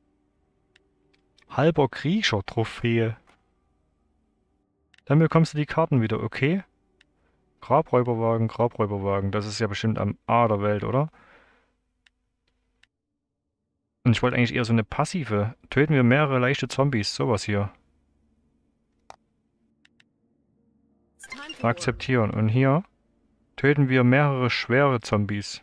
Halber Kriecher-Trophäe. Dann bekommst du die Karten wieder, okay? Grabräuberwagen, Grabräuberwagen. Das ist ja bestimmt am A der Welt, oder? Und ich wollte eigentlich eher so eine passive. Töten wir mehrere leichte Zombies, sowas hier. It's time for work. Akzeptieren. Und hier töten wir mehrere schwere Zombies.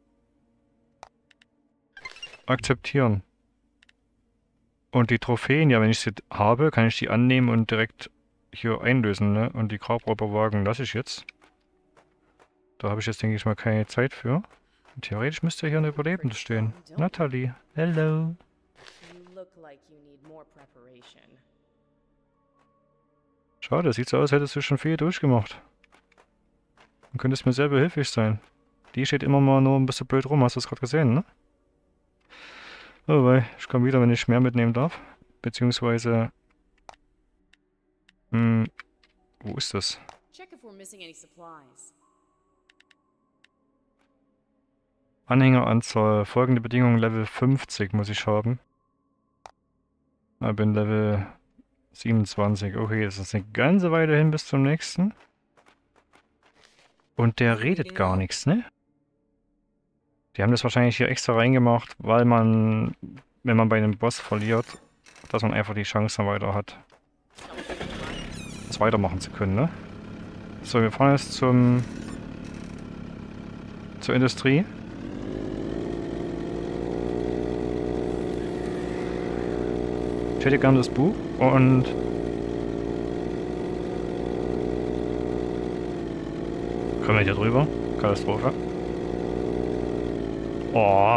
Akzeptieren. Und die Trophäen, ja, wenn ich sie habe, kann ich die annehmen und direkt hier einlösen, ne? Und die Grabräuberwagen lasse ich jetzt. Da habe ich jetzt, denke ich mal, keine Zeit für. Und theoretisch müsste hier eine Überlebende stehen. Natalie, hello. You look like you need more preparation. Schade, sieht so aus, hättest du schon viel durchgemacht. Du könntest mir sehr behilflich sein. Die steht immer mal nur ein bisschen blöd rum, hast du das gerade gesehen, ne? Oh wei, ich komme wieder, wenn ich mehr mitnehmen darf. Beziehungsweise... wo ist das? Check if we're missing any supplies. Anhängeranzahl, folgende Bedingungen, Level 50 muss ich haben. Ich bin Level 27. Okay, das ist eine ganze Weile hin bis zum nächsten. Und der redet gar nichts, ne? Die haben das wahrscheinlich hier extra reingemacht, weil man, wenn man bei einem Boss verliert, dass man einfach die Chance dann weiter hat, das weitermachen zu können, ne? So, wir fahren jetzt zur Industrie. Ich hätte gern das Buch und kommen wir hier drüber? Katastrophe. Oh.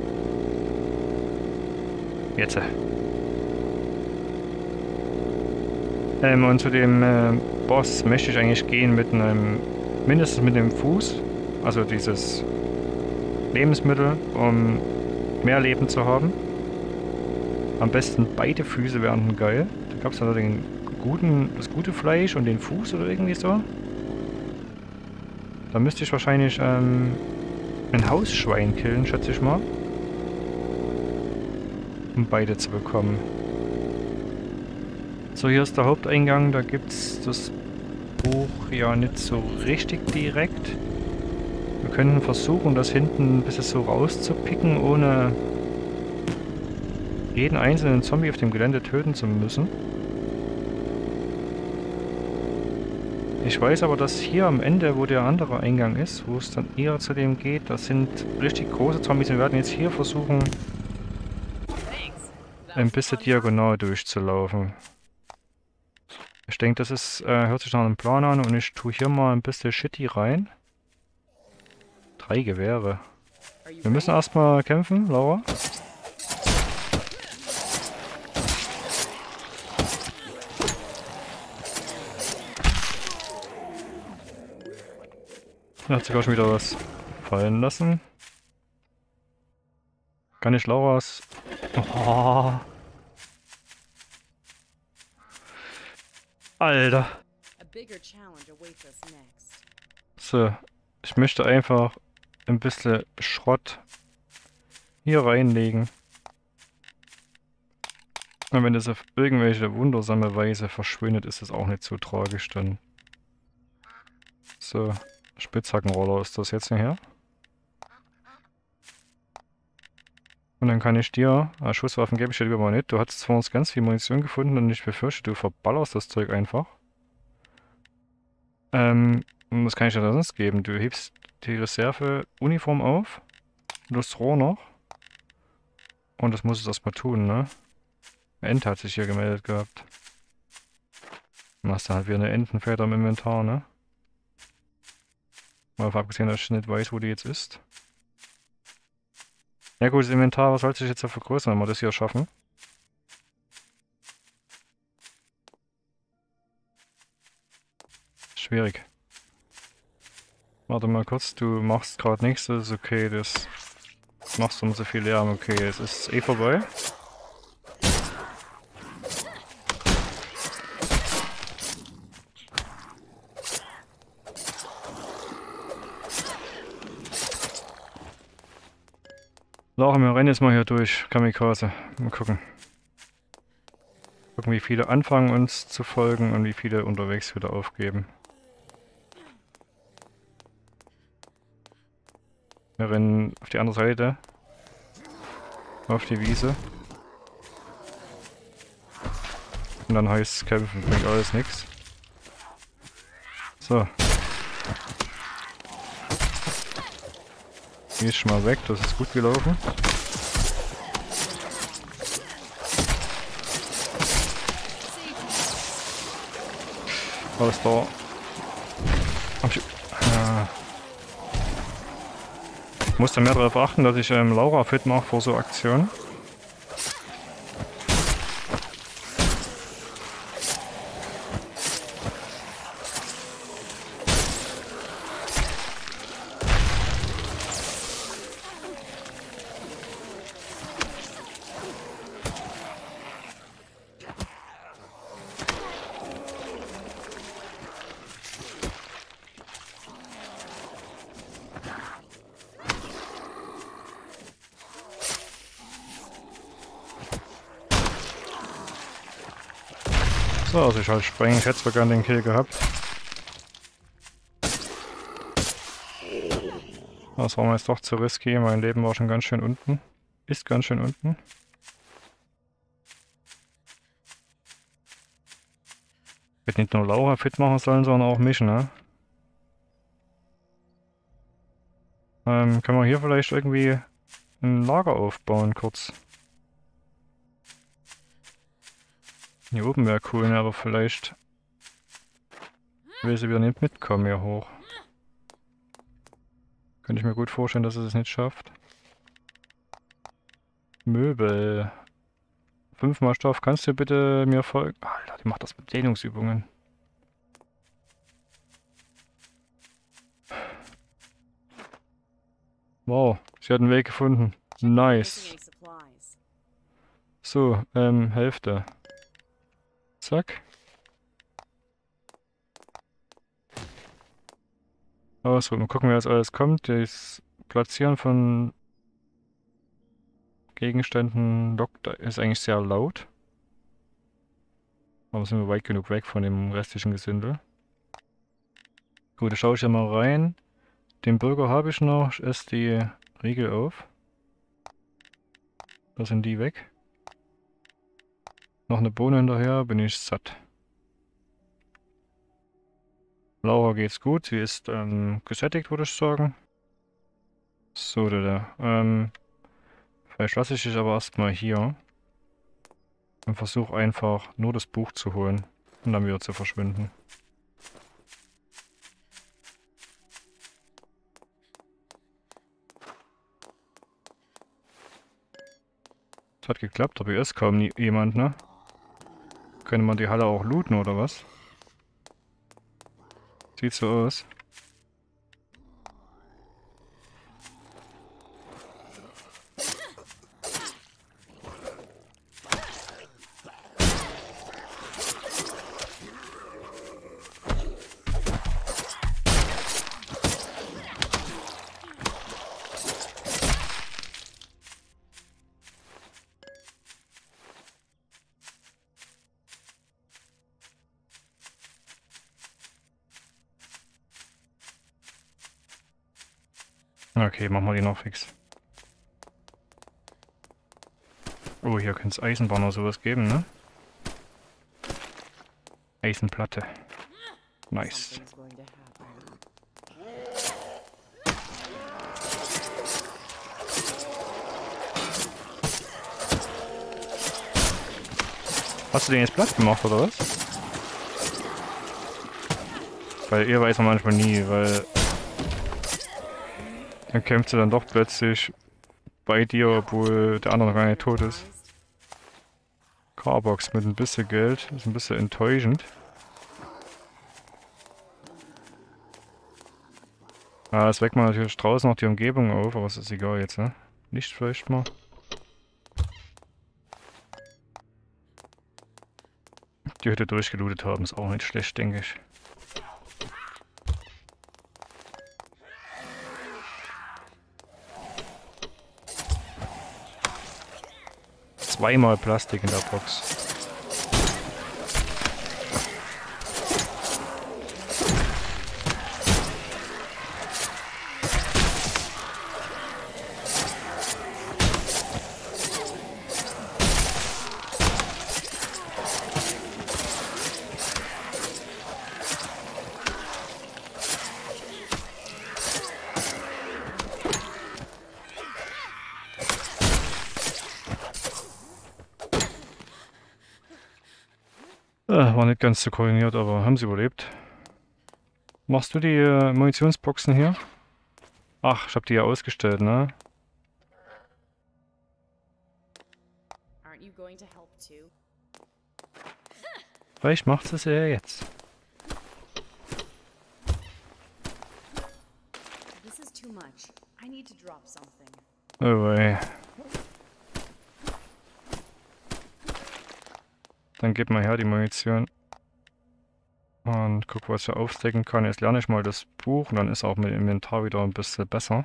Jetzt. Und zu dem Boss möchte ich eigentlich gehen mit einem, mindestens mit dem Fuß, also dieses Lebensmittel, um mehr Leben zu haben. Am besten beide Füße wären geil. Da gab es dann das gute Fleisch und den Fuß oder irgendwie so. Da müsste ich wahrscheinlich ein Hausschwein killen, schätze ich mal. Um beide zu bekommen. So, hier ist der Haupteingang. Da gibt es das Buch ja nicht so richtig direkt. Wir können versuchen, das hinten ein bisschen so rauszupicken, ohne jeden einzelnen Zombie auf dem Gelände töten zu müssen. Ich weiß aber, dass hier am Ende, wo der andere Eingang ist, wo es dann eher zu dem geht, das sind richtig große Zombies. Wir werden jetzt hier versuchen, ein bisschen diagonal durchzulaufen. Ich denke, das ist, hört sich nach einem Plan an und ich tue hier mal ein bisschen Shitty rein. 3 Gewehre. Wir müssen erstmal kämpfen, Laura. Da hat sich auch schon wieder was fallen lassen. Kann ich Lauras... Oh. Alter. A bigger challenge awaits us next. So, ich möchte einfach ein bisschen Schrott hier reinlegen. Und wenn das auf irgendwelche wundersame Weise verschwindet, ist es auch nicht so tragisch dann. So, Spitzhackenroller ist das jetzt her. Und dann kann ich dir, Schusswaffen gebe ich dir lieber mal nicht. Du hast zwar uns ganz viel Munition gefunden und ich befürchte, du verballerst das Zeug einfach. Was kann ich dir da sonst geben? Du hebst die Reserve-Uniform auf, das Rohr noch. Und das muss es erstmal tun, ne? Ent hat sich hier gemeldet gehabt. Dann hast du halt wieder eine Entenfeder im Inventar, ne? Mal abgesehen, dass ich nicht weiß, wo die jetzt ist. Ja gut, das Inventar, was soll sich jetzt ja vergrößern, wenn wir das hier schaffen? Schwierig. Warte mal kurz, du machst gerade nichts, das ist okay, das machst du um so viel Lärm, okay, es ist eh vorbei. Laura, wir rennen jetzt mal hier durch. Kamikaze. Mal gucken. Gucken, wie viele anfangen uns zu folgen und wie viele unterwegs wieder aufgeben. Wir rennen auf die andere Seite. Auf die Wiese. Und dann heißt es kämpfen. Bringt alles nichts. So. Die ist schon mal weg. Das ist gut gelaufen. Was da? Ich muss da mehr darauf achten, dass ich Laura fit mache vor so Aktionen. So, also ich halt sprengen. Ich hätte zwar gern den Kill gehabt. Das war mir jetzt doch zu risky. Mein Leben war schon ganz schön unten. Ist ganz schön unten. Ich hätte nicht nur Laura fit machen sollen, sondern auch mich, ne? Können wir hier vielleicht irgendwie ein Lager aufbauen, kurz? Hier oben wäre cool, ne? Aber vielleicht will sie wieder nicht mitkommen hier hoch. Könnte ich mir gut vorstellen, dass sie es nicht schafft. Möbel. 5-mal Stoff. Kannst du bitte mir folgen? Alter, die macht das mit Dehnungsübungen. Wow, sie hat einen Weg gefunden. Nice. So, Hälfte. Zack. Ausruhen. Mal gucken, wer jetzt alles kommt. Das Platzieren von Gegenständen ist eigentlich sehr laut. Aber sind wir weit genug weg von dem restlichen Gesindel. Gut, da schaue ich ja mal rein. Den Burger habe ich noch. Ich esse die Riegel auf. Da sind die weg. Noch eine Bohne hinterher, bin ich satt. Laura geht's gut, sie ist gesättigt, würde ich sagen. So, vielleicht lasse ich dich aber erstmal hier und versuche einfach nur das Buch zu holen und dann wieder zu verschwinden. Das hat geklappt, aber hier ist kaum jemand, ne? Könnte man die Halle auch looten oder was? Sieht so aus. Okay, machen wir die noch fix. Oh, hier könnte es Eisenbahn oder sowas geben, ne? Eisenplatte. Nice. Hast du den jetzt platt gemacht, oder was? Weil ihr weiß man manchmal nie, weil dann kämpft sie dann doch plötzlich bei dir, obwohl der andere noch gar nicht tot ist. Carbox mit ein bisschen Geld, ist ein bisschen enttäuschend. Ah, es weckt man natürlich draußen noch die Umgebung auf, aber es ist egal jetzt, ne? Nicht vielleicht mal. Die Hütte durchgelootet haben, ist auch nicht schlecht, denke ich. zweimal Plastik in der Box. War nicht ganz so koordiniert, aber haben sie überlebt. Machst du die Munitionsboxen hier? Ach, ich habe die ja ausgestellt, ne? Aren't you going to help too? Vielleicht macht es ja jetzt. This is too much. I need to drop something. Oh wei. Dann gib mal her die Munition. Und guck, was ich aufdecken kann. Jetzt lerne ich mal das Buch und dann ist auch mit dem Inventar wieder ein bisschen besser.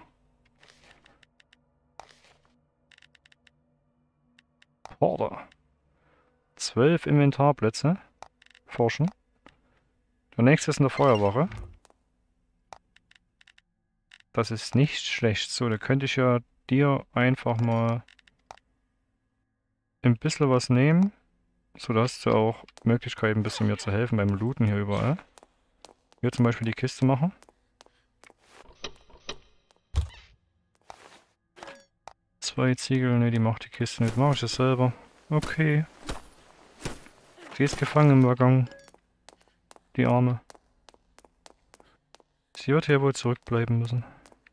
Order. 12 Inventarplätze. Forschen. Der nächste ist in der Feuerwache. Das ist nicht schlecht. So, da könnte ich ja dir einfach mal ein bisschen was nehmen. So, da hast du auch Möglichkeit, ein bisschen mir zu helfen beim Looten hier überall. Hier zum Beispiel die Kiste machen. Zwei Ziegel, ne, die macht die Kiste nicht. Mach ich das selber. Okay. Sie ist gefangen im Waggon. Die Arme. Sie wird hier wohl zurückbleiben müssen.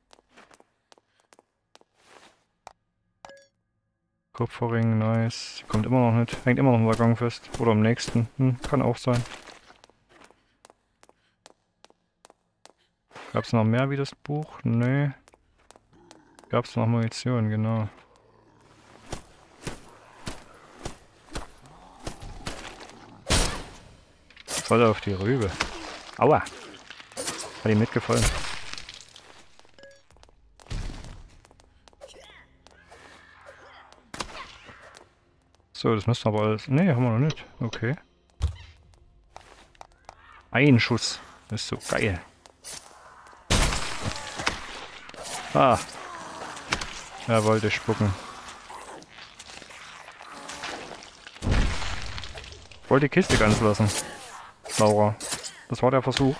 Kupferring, nice. Sie kommt immer noch nicht. Hängt immer noch im Waggon fest. Oder am nächsten. Kann auch sein. Gab es noch mehr wie das Buch? Nee. Gab es noch Munition, genau. Voll auf die Rübe. Aua. Hat ihm mitgefallen. So, das müsste aber alles... Ne, haben wir noch nicht. Okay. Ein Schuss. Das ist so geil. Ah. Er wollte spucken. Wollte die Kiste ganz lassen. Laura. Das war der Versuch.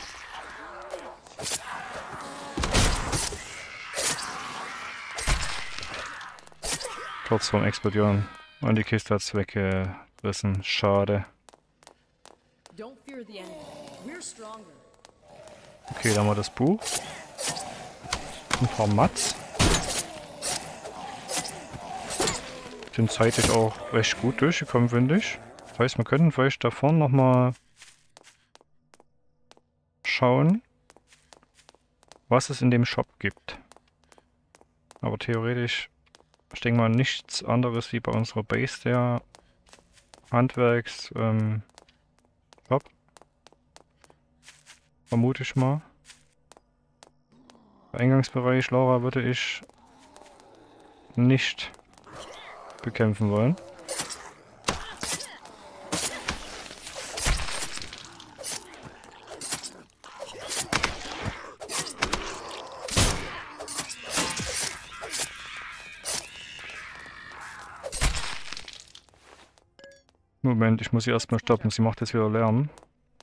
Kurz vorm Explodieren. Und die Kiste hat's weggerissen. Schade. Don't fear the enemy. We're stronger. Okay, dann haben wir das Buch. Ein paar Mats. Sind zeitlich auch recht gut durchgekommen, finde ich. Das heißt, wir könnten vielleicht da vorne nochmal schauen, was es in dem Shop gibt. Aber theoretisch, ich denke mal, nichts anderes wie bei unserer Base der Handwerks-Shop. Vermute ich mal. Im Eingangsbereich, Laura, würde ich nicht bekämpfen wollen. Moment, ich muss sie erstmal stoppen. Sie macht jetzt wieder Lärm.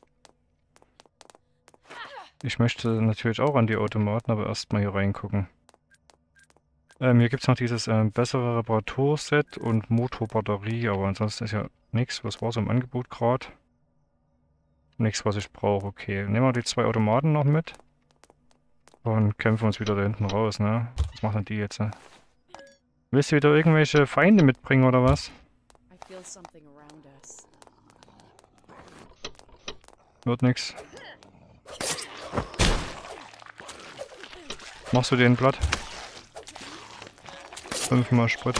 Ich möchte natürlich auch an die Automaten, aber erstmal hier reingucken. Hier gibt es noch dieses bessere Reparaturset und Motorbatterie, aber ansonsten ist ja nichts. Was war so im Angebot gerade? Nichts, was ich brauche. Okay, nehmen wir die zwei Automaten noch mit. Und kämpfen uns wieder da hinten raus, ne? Was machen die jetzt? Ne? Willst du wieder irgendwelche Feinde mitbringen oder was? I feel something around us. Wird nix. Machst du den platt? 5-mal Sprit.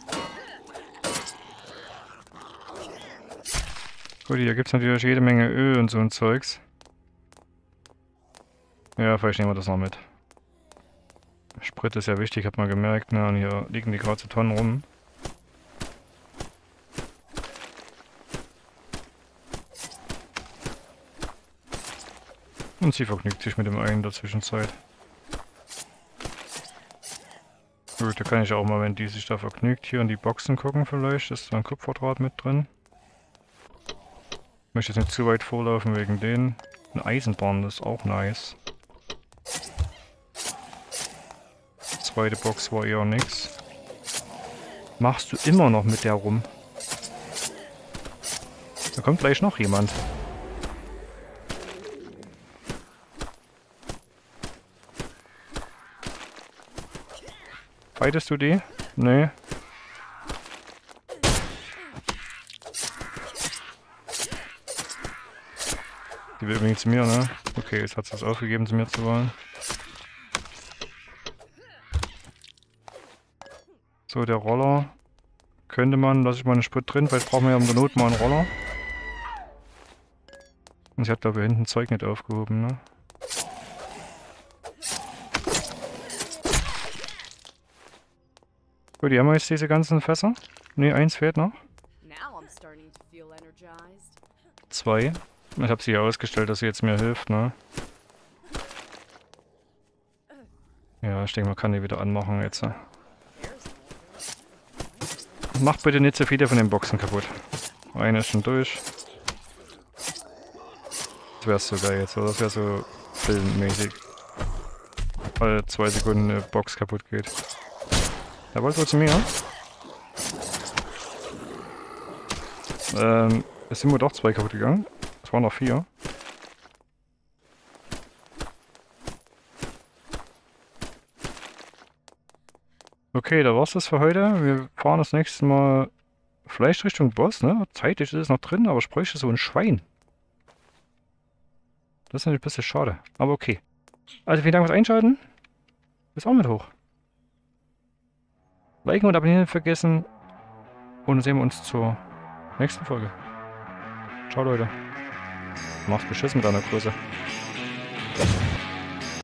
Gut, hier gibt es natürlich jede Menge Öl und so ein Zeugs. Ja, vielleicht nehmen wir das noch mit. Sprit ist ja wichtig, hat man gemerkt, ne? Und hier liegen die gerade so Tonnen rum. Und sie vergnügt sich mit dem einen in der Zwischenzeit. Gut, da kann ich auch mal, wenn die sich da vergnügt, hier in die Boxen gucken vielleicht. Ist da ein Kupferdraht mit drin. Ich möchte jetzt nicht zu weit vorlaufen wegen denen. Eine Eisenbahn, das ist auch nice. Zweite Box war eher nix. Machst du immer noch mit der rum? Da kommt gleich noch jemand. Fightest du die? Nee. Die will übrigens zu mir, ne? Okay, jetzt hat sie es aufgegeben, zu mir zu wollen. So, der Roller. Könnte man, lasse ich mal einen Sprit drin, vielleicht brauchen wir ja um der Not mal einen Roller. Und sie hat, glaube ich, hinten Zeug nicht aufgehoben, ne? Gut, die haben wir jetzt diese ganzen Fässer. Ne, eins fehlt noch. Now I'm starting to feel energized. 2. Ich habe sie ja ausgestellt, dass sie jetzt mir hilft, ne? Ja, ich denke, man kann die wieder anmachen jetzt. Mach bitte nicht so viele von den Boxen kaputt. Eine ist schon durch. Das wäre so geil jetzt, oder? Das wäre so filmmäßig. Alle 2 Sekunden eine Box kaputt geht. Er wollte wohl zu mir. Es sind wohl doch 2 kaputt gegangen. Es waren noch 4. Okay, da war's das für heute. Wir fahren das nächste Mal vielleicht Richtung Boss, ne? Zeitlich ist es noch drin, aber ich bräuchte so ein Schwein. Das ist natürlich ein bisschen schade, aber okay. Also vielen Dank fürs Einschalten. Bis auch mit hoch. Liken und abonnieren nicht vergessen. Und dann sehen wir uns zur nächsten Folge. Ciao Leute. Mach's beschissen mit deiner Größe.